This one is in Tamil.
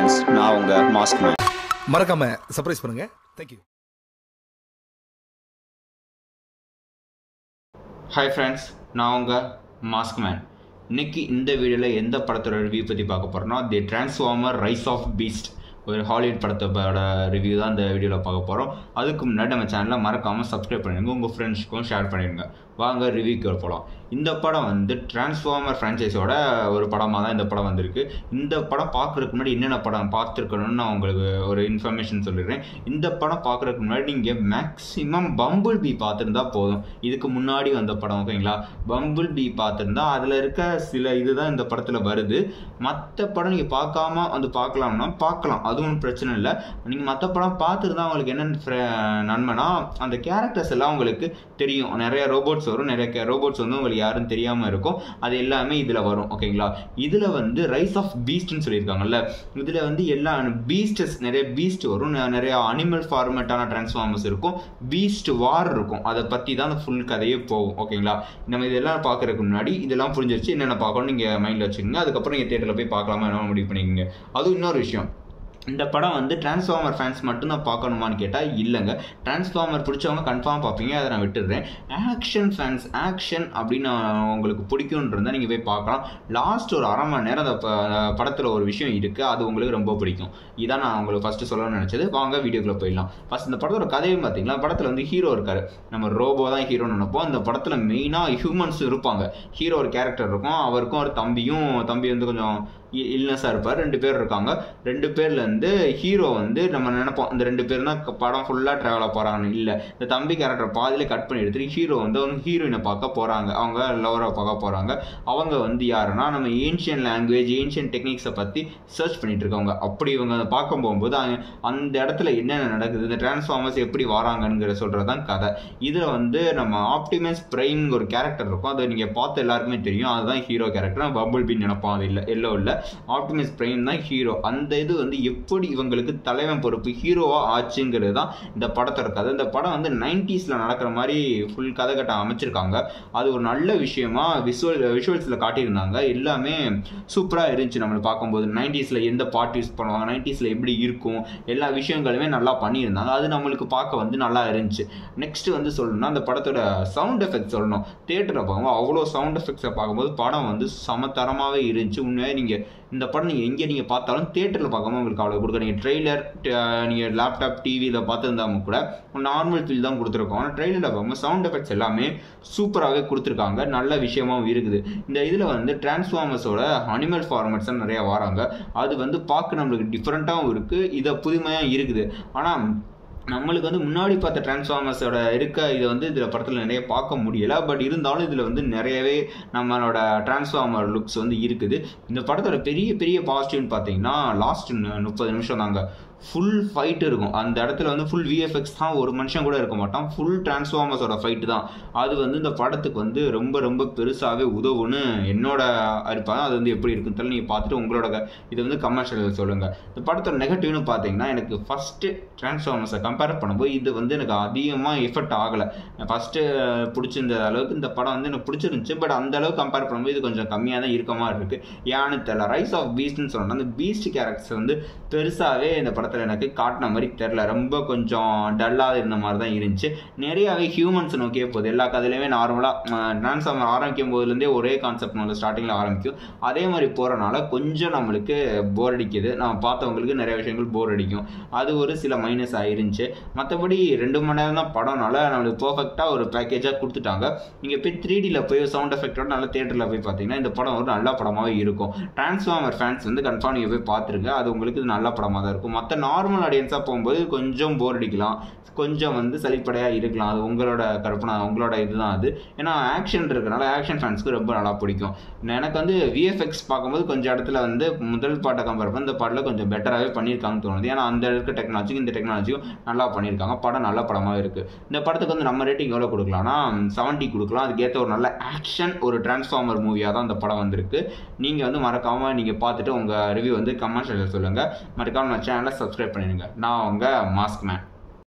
ஃப்ரெண்ட்ஸ், நான் உங்க மாஸ்க் மேன். மறக்காம சர்ப்ரைஸ் பண்ணுங்க. தேங்க்யூ. ஹாய் ஃப்ரெண்ட்ஸ், நான் உங்கள் மாஸ்க் மேன். இன்னைக்கு இந்த வீடியோவில் எந்த படத்தோட ரிவ்யூ பற்றி பார்க்க போகிறோன்னா, the transformer rise of beast, ஒரு ஹாலிவுட் படத்தோட ரிவ்யூ தான் இந்த வீடியோவில் பார்க்க போகிறோம். அதுக்கு முன்னாடி நம்ம சேனலை மறக்காமல் சப்ஸ்கிரைப் பண்ணிடுங்க, உங்கள் ஃப்ரெண்ட்ஸ்க்கும் ஷேர் பண்ணிடுங்க. வாங்க ரிவ்யூக்கு போகலாம். இந்த படம் வந்து டிரான்ஸ்ஃபார்மர் ஃப்ரான்ச்சைஸோட ஒரு படமாக தான் இந்த படம் வந்திருக்கு. இந்த படம் பார்க்குறதுக்கு முன்னாடி என்னென்ன படம் பார்த்துருக்கணும்னு நான் உங்களுக்கு ஒரு இன்ஃபர்மேஷன் சொல்லிடுறேன். இந்த படம் பார்க்குறதுக்கு முன்னாடி நீங்கள் மேக்ஸிமம் பம்பிள் பீ பார்த்துருந்தா போதும். இதுக்கு முன்னாடி வந்த படம் ஓகேங்களா, பம்பிள் பீ பார்த்துருந்தா அதில் இருக்க சில இதுதான் இந்த படத்தில் வருது. மற்ற படம் நீங்கள் பார்க்காம வந்து பார்க்கலாம்னா பார்க்கலாம், அதுவும் பிரச்சனை இல்லை. நீங்கள் மற்ற படம் பார்த்துருந்தா உங்களுக்கு என்ன நன்மைனா, அந்த கேரக்டர்ஸ் எல்லாம் உங்களுக்கு தெரியும். நிறைய ரோபோட்ஸ் வரும், நிறைய ரோபோட்ஸ் வந்து உங்களுக்கு யாரும் தெரியாமல் இருக்கும். அது எல்லாமே இதில் வரும் ஓகேங்களா. இதில் வந்து ரைஸ் ஆஃப் பீஸ்ட்னு சொல்லியிருக்காங்கல்ல, இதில் வந்து எல்லா பீஸ்டஸ், நிறைய பீஸ்ட் வரும், நிறைய அனிமல் ஃபார்மேட்டான டிரான்ஸ்ஃபார்மர்ஸ் இருக்கும், பீஸ்ட் வார் இருக்கும். அதை பற்றி தான் அந்த ஃபுல் கதையே போகும் ஓகேங்களா. நம்ம இதெல்லாம் பார்க்குறதுக்கு முன்னாடி இதெல்லாம் புரிஞ்சிருச்சு, என்னென்ன பார்க்கணும் நீங்கள் மைண்டில் வச்சுக்கோங்க. அதுக்கப்புறம் நீங்கள் தேட்டரில் போய் பார்க்கலாமா என்ன முடிவு பண்ணிக்கோங்க. அதுவும் இன்னொரு விஷயம், இந்த படம் வந்து டிரான்ஸ்ஃபார்மர் ஃபேன்ஸ் மட்டும்தான் பார்க்கணுமான்னு கேட்டால் இல்லைங்க. டிரான்ஸ்ஃபார்மர் பிடிச்சவங்க கன்ஃபார்ம் பார்ப்பீங்க, அதை நான் விட்டுடுறேன். ஆக்ஷன் ஃபேன்ஸ், ஆக்ஷன் அப்படின்னு உங்களுக்கு பிடிக்கும்னு இருந்தால் நீங்கள் போய் பார்க்கலாம். லாஸ்ட் ஒரு அரை மணி நேரம் அந்த படத்தில் ஒரு விஷயம் இருக்குது, அது உங்களுக்கு ரொம்ப பிடிக்கும். இதான் நான் உங்களுக்கு ஃபஸ்ட்டு சொல்லணும்னு நினச்சது. வாங்க வீடியோக்குள்ளே போயிடலாம். ஃபஸ்ட் இந்த படத்தோட கதையும் பார்த்தீங்களா, படத்தில் வந்து ஹீரோ இருக்கார், நம்ம ரோபோ தான் ஹீரோன்னு நினைப்போம். இந்த படத்தில் மெயினாக ஹியூமன்ஸ் இருப்பாங்க. ஹீரோ ஒரு கேரக்டர் இருக்கும், அவருக்கும் ஒரு தம்பி வந்து கொஞ்சம் இல்னஸாக இருப்பார். 2 பேர் இருக்காங்க. 2 பேர்லேருந்து ஹீரோ வந்து நம்ம நினைப்போம் இந்த 2 பேர் தான் படம் ஃபுல்லாக ட்ராவலாக போகிறாங்கன்னு. இல்லை, இந்த தம்பி கேரக்டர் பாதியிலே கட் பண்ணி எடுத்துட்டு ஹீரோ வந்து அவங்க ஹீரோயினை பார்க்க போகிறாங்க, அவங்க லவரை பார்க்க போகிறாங்க. அவங்க வந்து யாருன்னா, நம்ம ஏன்ஷியன் லாங்குவேஜ், ஏன்ஷியன் டெக்னிக்ஸை பற்றி சர்ச் பண்ணிட்டு இருக்கவங்க. அப்படி இவங்க அதை பார்க்க போகும்போது அந்த இடத்துல என்னென்ன நடக்குது, இந்த டிரான்ஸ்ஃபார்மர்ஸ் எப்படி வராங்கங்கிற சொல்கிறது தான் கதை. இதில் வந்து நம்ம ஆப்டிமஸ் பிரைம் ஒரு கேரக்டர் இருக்கும், அதை நீங்கள் பார்த்து எல்லாருக்குமே தெரியும், அதுதான் ஹீரோ கேரக்டர். பம்பிள் பீ நினைப்போம், அது இல்லை, எல்லோ இல்லை, ஆப்டிமஸ் பிரைம் தான் ஹீரோ. அந்த இது வந்து எப்படி இவங்களுக்கு தலைவன் பொறுப்பு ஹீரோவாக ஆச்சுங்கிறது தான் இந்த படத்தோட கதை. இந்த படம் வந்து 90s நடக்கிற மாதிரி ஃபுல் கதை கட்ட அமைச்சிருக்காங்க. அது ஒரு நல்ல விஷயமா விஷுவல்ஸில் காட்டியிருந்தாங்க. எல்லாமே சூப்பராக இருந்துச்சு. நம்மளை பார்க்கும்போது 90s எந்த பாட் யூஸ் பண்ணுவாங்க, 90s எப்படி இருக்கும், எல்லா விஷயங்களுமே நல்லா பண்ணியிருந்தாங்க. அது நம்மளுக்கு பார்க்க வந்து நல்லா இருந்துச்சு. நெக்ஸ்ட் வந்து சொல்லணும்னா, அந்த படத்தோட சவுண்ட் எஃபெக்ட்ஸ் சொல்லணும். தியேட்டரில் பார்க்கும்போது அவ்வளோ சவுண்ட் எஃபெக்ட்ஸை பார்க்கும்போது படம் வந்து சமத்தரமாகவே இருந்துச்சு. உண்மையாக நீங்கள் இந்த படம் நீங்கள் பார்த்தாலும் தியேட்டரில் பார்க்காம உங்களுக்கு அவ்வளோ கொடுக்க. நீங்கள் ட்ரெய்லர் நீங்கள் லேப்டாப் டிவியில் பார்த்துருந்தாலும் கூட நார்மல் ஃபீல் தான் கொடுத்துருக்கோம். ஆனால் ட்ரெய்லரில் பார்க்கும்போது சவுண்ட் எஃபெக்ட்ஸ் எல்லாமே சூப்பராகவே கொடுத்துருக்காங்க, நல்ல விஷயமாகவும் இருக்குது. இந்த இதில் வந்து டிரான்ஸ்ஃபார்மர்ஸோட அனிமல் ஃபார்மேட்ஸ் தான் நிறையா வராங்க. அது வந்து பார்க்க நம்மளுக்கு டிஃப்ரெண்ட்டாகவும் இருக்குது, இதை புதுமையாக இருக்குது. ஆனால் நம்மளுக்கு வந்து முன்னாடி பார்த்த டிரான்ஸ்ஃபார்மர்ஸோட இதை வந்து இதில் படத்தில் நிறைய பார்க்க முடியலை. பட் இருந்தாலும் இதில் வந்து நிறையவே நம்மளோட டிரான்ஸ்ஃபார்மர் லுக்ஸ் வந்து இருக்குது. இந்த படத்தோட பெரிய பாசிட்டிவ்னு பார்த்தீங்கன்னா, லாஸ்ட் 30 நிமிஷம் தாங்க ஃபுல் ஃபைட் இருக்கும். அந்த இடத்துல வந்து ஃபுல் விஎஃப்எக்ஸ் தான், ஒரு மனுஷன் கூட இருக்க மாட்டான், ஃபுல் டிரான்ஸ்ஃபார்மர்ஸோட ஃபைட்டு தான். அது வந்து இந்த படத்துக்கு வந்து ரொம்ப பெருசாகவே உதவுன்னு என்னோட அரிப்பாங்க. அது வந்து எப்படி இருக்குன்னு தெரியல, நீங்கள் பார்த்துட்டு உங்களோட இதை வந்து கமெண்ட்ஸில் சொல்லுங்கள். இந்த படத்தோட நெகட்டிவ்னு பார்த்தீங்கன்னா, எனக்கு ஃபஸ்ட்டு டிரான்ஸ்ஃபார்மர்ஸை கம்பேர் பண்ணும்போது இது வந்து எனக்கு அதிகமாக எஃபெக்ட் ஆகலை. ஃபஸ்ட்டு பிடிச்சிருந்த அளவுக்கு இந்த படம் வந்து எனக்கு பிடிச்சிருந்துச்சு. பட் அந்த அளவுக்கு கம்பேர் பண்ணும்போது இது கொஞ்சம் கம்மியாக தான் இருக்க மாதிரி இருக்குது. ஏன்னு தெரியல. ரைஸ் ஆஃப் பீஸ்ட்னு சொன்னால் அந்த பீஸ்ட் கேரக்டர்ஸ் வந்து பெருசாகவே இந்த படத்தில் எனக்கு காட்டின மாதிரி தெரில. ரொம்ப கொஞ்சம் டல்லாக இருந்த மாதிரி தான் இருந்துச்சு. நிறையாவே ஹியூமன்ஸ் நோக்கியே போகுது. எல்லா கதையிலுமே நார்மலாக டிரான்ஸ்ஃபார்மர் ஆரம்பிக்கும் போதுலேருந்தே ஒரே கான்செப்ட் நம்ம ஸ்டார்டிங்கில் ஆரம்பிக்கும். அதே மாதிரி போகிறனால கொஞ்சம் நம்மளுக்கு போர் அடிக்குது. நம்ம பார்த்தவங்களுக்கு நிறைய விஷயங்கள் போர் அடிக்கும். அது ஒரு சில மைனஸ் ஆயிருந்துச்சு. மற்றபடி 2 மணி நேரம் தான் படம்னால நம்மளுக்கு பர்ஃபெக்டாக ஒரு பேக்கேஜாக கொடுத்துட்டாங்க. நீங்கள் போய் 3Dயில் போய் சவுண்ட் எஃபெக்டோட நல்ல தேட்டரில் போய் பார்த்தீங்கன்னா இந்த படம் ஒரு நல்ல படமாகவே இருக்கும். டிரான்ஸ்ஃபார்மர் ஃபேன்ஸ் வந்து கன்ஃபார்ம் நீங்கள் போய் பார்த்துருங்க, அது உங்களுக்கு இது நல்ல படமாக தான் இருக்கும். மற்ற நார்மல் ஆடியன்ஸாக போகும்போது கொஞ்சம் போர் அடிக்கலாம், கொஞ்சம் வந்து சலிப்படையாக இருக்கலாம். அது உங்களோட கற்பனை, உங்களோட இதுதான் அது. ஏன்னா ஆக்ஷன் இருக்கிறனால ஆக்ஷன் ஃபேன்ஸ்க்கு ரொம்ப நல்லா பிடிக்கும். எனக்கு வந்து விஎஃப்எக்ஸ் பார்க்கும்போது கொஞ்சம் இடத்துல வந்து முதல் பாட்டை கம்பேர் பண்ணி இந்த பாட்டில் கொஞ்சம் பெட்டராகவே பண்ணியிருக்காங்கன்னு தோணுது. ஏன்னா அந்த இருக்க டெக்னாலஜிக்கும் இந்த டெக்னாலஜியும் நல்லா பண்ணியிருக்காங்க. படம் நல்ல படமாக இருக்குது. இந்த படத்துக்கு வந்து நம்ம ரேட்டிங் எவ்வளோ கொடுக்கலாம்னா 70 கொடுக்கலாம். அதுக்கேற்ற ஒரு நல்ல ஆக்ஷன் ஒரு டிரான்ஸ்ஃபார்மர் மூவியாக தான் இந்த படம் வந்திருக்கு. நீங்கள் வந்து மறக்காமல் நீங்கள் பார்த்துட்டு உங்கள் ரிவ்யூ வந்து கமெண்ட்ஸில் சொல்லுங்கள். மறக்காமல் நம்ம சேனலை சப்ஸ்கிரைப் பண்ணிடுங்க. நான் உங்கள் மாஸ்க் மேன்.